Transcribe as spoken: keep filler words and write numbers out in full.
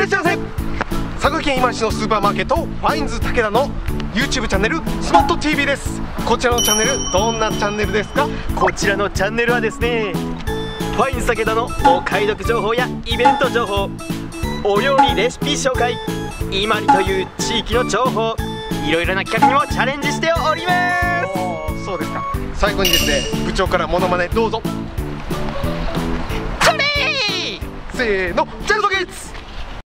らっしゃいませ。佐賀県今市のスーパーマーケットファインズ武田の YouTube チャンネルスマット ティーブイ です。こちらのチャンネルどんなチャンネルですか？ こちらのチャンネルはですね、ファインズ武田のお買い得情報やイベント情報、お料理レシピ紹介、今里という地域の情報、いろいろな企画にもチャレンジしております。 おー、そうですか。最後にですね、部長からモノマネどうぞ。 それーせーの、チャルトゲイツ。